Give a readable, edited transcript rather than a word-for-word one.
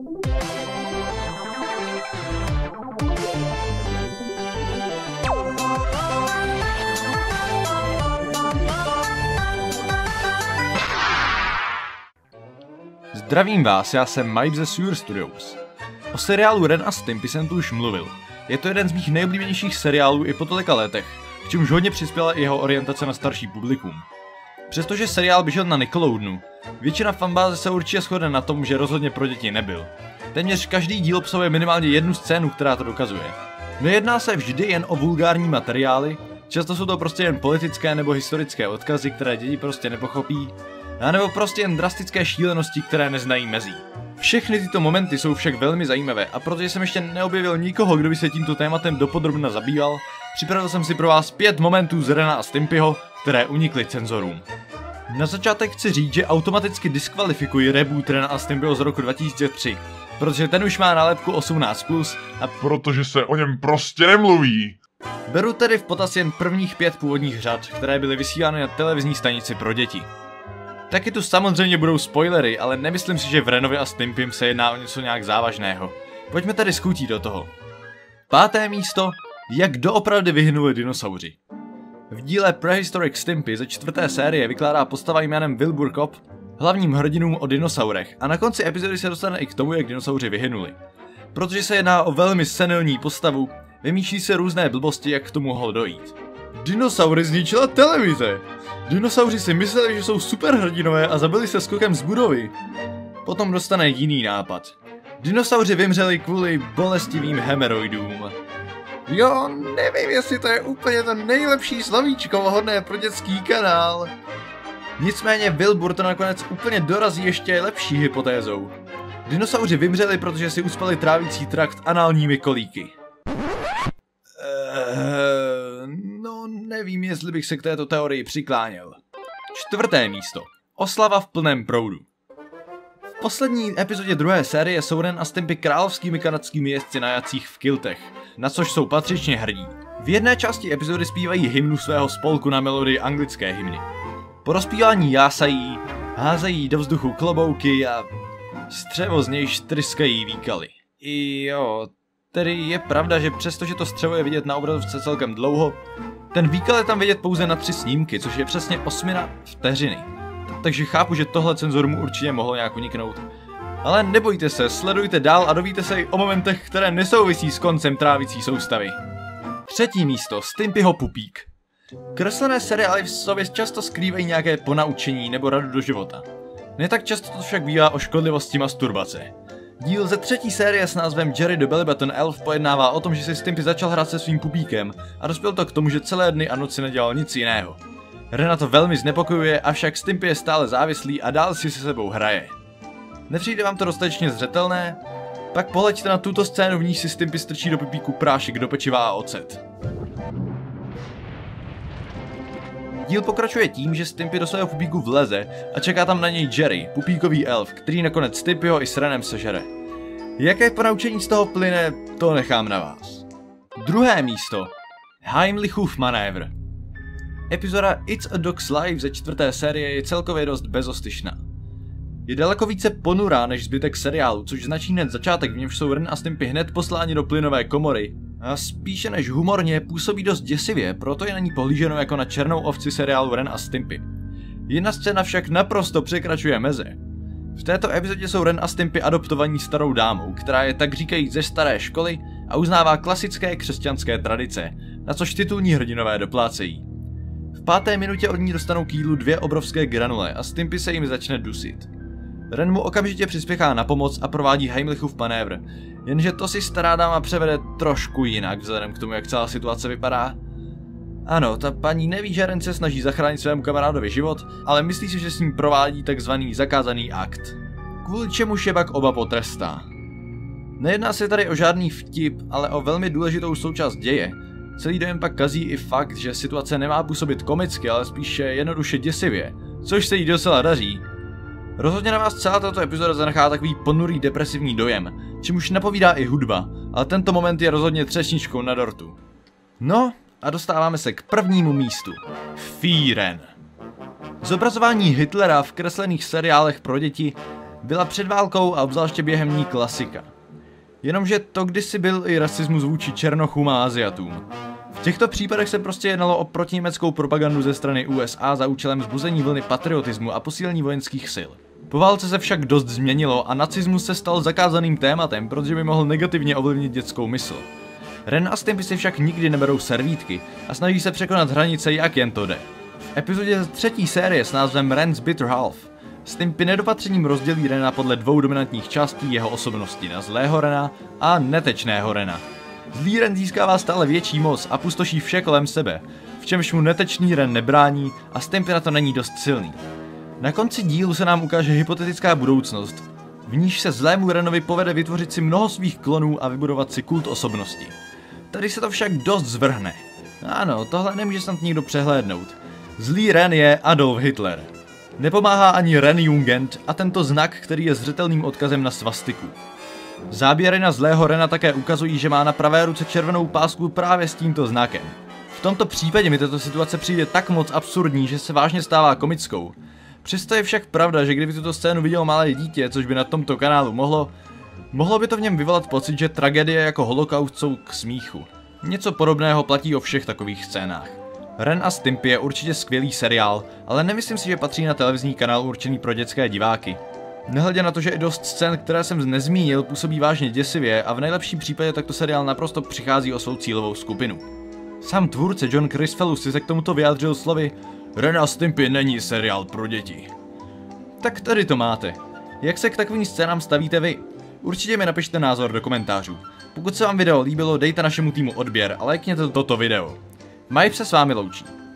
Zdravím vás, já jsem Mike ze Sewer Studios. O seriálu Ren a Stimpy jsem tu už mluvil. Je to jeden z mých nejoblíbenějších seriálů i po tolika letech, k čemuž hodně přispěla i jeho orientace na starší publikum. Přestože seriál běžel na Nickelodeonu, většina fanbáze se určitě shodne na tom, že rozhodně pro děti nebyl. Téměř každý díl obsahuje minimálně jednu scénu, která to dokazuje. Nejedná se vždy jen o vulgární materiály, často jsou to prostě jen politické nebo historické odkazy, které děti prostě nepochopí, a nebo prostě jen drastické šílenosti, které neznají mezí. Všechny tyto momenty jsou však velmi zajímavé a protože jsem ještě neobjevil nikoho, kdo by se tímto tématem dopodrobna zabýval, připravil jsem si pro vás 5 momentů z Rena a Stimpyho, které unikly cenzorům. Na začátek chci říct, že automaticky diskvalifikuji reboot Rena a Stimpyho z roku 2003, protože ten už má nálepku 18+, a protože se o něm prostě nemluví. Beru tedy v potaz jen prvních 5 původních řad, které byly vysílány na televizní stanici pro děti. Taky tu samozřejmě budou spoilery, ale nemyslím si, že v Renovi a Stimpym se jedná o něco nějak závažného. Pojďme tedy s chutí do toho. 5. místo, jak doopravdy vyhynuli dinosauři. V díle Prehistoric Stimpy ze 4. série vykládá postava jménem Wilbur Cobb hlavním hrdinům o dinosaurech a na konci epizody se dostane i k tomu, jak dinosauři vyhynuli. Protože se jedná o velmi senilní postavu, vymýšlí se různé blbosti, jak k tomu mohlo dojít. Dinosaury zničila televize! Dinosauři si mysleli, že jsou superhrdinové a zabili se skokem z budovy. Potom dostane jiný nápad. Dinosauři vymřeli kvůli bolestivým hemeroidům. Jo, nevím, jestli to je úplně to nejlepší slovíčko vhodné pro dětský kanál. Nicméně Wilbur to nakonec úplně dorazí ještě lepší hypotézou. Dinosauři vymřeli, protože si uspali trávicí trakt análními kolíky. No, nevím, jestli bych se k této teorii přikláněl. 4. místo. Oslava v plném proudu. V poslední epizodě 2. série jsou Ren a Stimpy královskými kanadskými jezdci na jacích v kiltech, na což jsou patřičně hrdí. V jedné části epizody zpívají hymnu svého spolku na melodii anglické hymny. Po rozpívání jásají, házejí do vzduchu klobouky a střevo z něj tryskají výkaly. Jo, tedy je pravda, že přestože to střevo je vidět na obrazovce celkem dlouho, ten výkal je tam vidět pouze na 3 snímky, což je přesně 1/8 vteřiny. Takže chápu, že tohle cenzorům určitě mohlo nějak uniknout. Ale nebojte se, sledujte dál a dovíte se i o momentech, které nesouvisí s koncem trávicí soustavy. 3. místo, Stimpyho pupík. Kreslené seriály v sobě často skrývají nějaké ponaučení nebo radu do života. Ne tak často to však bývá o škodlivosti masturbace. Díl ze 3. série s názvem Jerry the Bellybutton Elf pojednává o tom, že si Stimpy začal hrát se svým pupíkem a dospěl to k tomu, že celé dny a noci nedělal nic jiného. Rena to velmi znepokojuje, avšak Stimpy je stále závislý a dál si se sebou hraje. Nepřijde vám to dostatečně zřetelné? Pak pohleďte na tuto scénu, v níž si Stimpy strčí do pupíku prášek do pečiva a ocet. Díl pokračuje tím, že Stimpy do svého pupíku vleze a čeká tam na něj Jerry, pupíkový elf, který nakonec Stimpyho i s Renem sežere. Jaké ponaučení z toho plyne, to nechám na vás. 2. místo. Heimlichův manévr. Epizoda It's a Dog's Life ze 4. série je celkově dost bezostyšná. Je daleko více ponurá než zbytek seriálu, což značí hned začátek, v němž jsou Ren a Stimpy hned posláni do plynové komory. A spíše než humorně působí dost děsivě, proto je na ní pohlíženo jako na černou ovci seriálu Ren a Stimpy. Jedna scéna však naprosto překračuje meze. V této epizodě jsou Ren a Stimpy adoptovaní starou dámou, která je tak říkají ze staré školy a uznává klasické křesťanské tradice, na což titulní hrdinové doplácejí. V 5. minutě od ní dostanou k jídlu 2 obrovské granule a Stimpy se jim začne dusit. Ren mu okamžitě přispěchá na pomoc a provádí Heimlichův manévr, jenže to si stará dáma převede trošku jinak vzhledem k tomu, jak celá situace vypadá. Ano, ta paní neví, že Ren se snaží zachránit svému kamarádovi život, ale myslí si, že s ním provádí takzvaný zakázaný akt, kvůli čemuž je pak oba potrestá. Nejedná se tady o žádný vtip, ale o velmi důležitou součást děje. Celý dojem pak kazí i fakt, že situace nemá působit komicky, ale spíše jednoduše děsivě, což se jí docela daří. Rozhodně na vás celá tato epizoda zanechá takový ponurý depresivní dojem, čemuž napovídá i hudba, ale tento moment je rozhodně třešničkou na dortu. No a dostáváme se k 1. místu. Fíren. Zobrazování Hitlera v kreslených seriálech pro děti byla před válkou a obzvláště během ní klasika. Jenomže to kdysi byl i rasismus vůči černochům a Asiatům. V těchto případech se prostě jednalo o protiněmeckou propagandu ze strany USA za účelem vzbuzení vlny patriotismu a posílení vojenských sil. Po válce se však dost změnilo a nacismus se stal zakázaným tématem, protože by mohl negativně ovlivnit dětskou mysl. Ren a Stimpy si však nikdy neberou servítky a snaží se překonat hranice, jak jen to jde. V epizodě z 3. série s názvem Ren's Bitter Half Stimpy nedopatřením rozdělí Rena podle 2 dominantních částí jeho osobnosti na zlého Rena a netečného Rena. Zlý Ren získává stále větší moc a pustoší vše kolem sebe, v čemž mu netečný Ren nebrání a Stimpy na to není dost silný. Na konci dílu se nám ukáže hypotetická budoucnost, v níž se zlému Renovi povede vytvořit si mnoho svých klonů a vybudovat si kult osobnosti. Tady se to však dost zvrhne. Ano, tohle nemůže snad nikdo přehlédnout. Zlý Ren je Adolf Hitler. Nepomáhá ani Renjugend a tento znak, který je zřetelným odkazem na svastiku. Záběry na zlého Rena také ukazují, že má na pravé ruce červenou pásku právě s tímto znakem. V tomto případě mi tato situace přijde tak moc absurdní, že se vážně stává komickou. Přesto je však pravda, že kdyby tuto scénu vidělo malé dítě, což by na tomto kanálu mohlo by to v něm vyvolat pocit, že tragédie jako holokaust jsou k smíchu. Něco podobného platí o všech takových scénách. Ren a Stimpy je určitě skvělý seriál, ale nemyslím si, že patří na televizní kanál určený pro dětské diváky. Nehledě na to, že i dost scén, které jsem nezmínil, působí vážně děsivě a v nejlepším případě takto seriál naprosto přichází o svou cílovou skupinu. Sám tvůrce John Chrisfellus si se k tomuto vyjádřil slovy: Ren a Stimpy není seriál pro děti. Tak tady to máte. Jak se k takovým scénám stavíte vy? Určitě mi napište názor do komentářů. Pokud se vám video líbilo, dejte našemu týmu odběr a lajkněte toto video. Mike se s vámi loučí.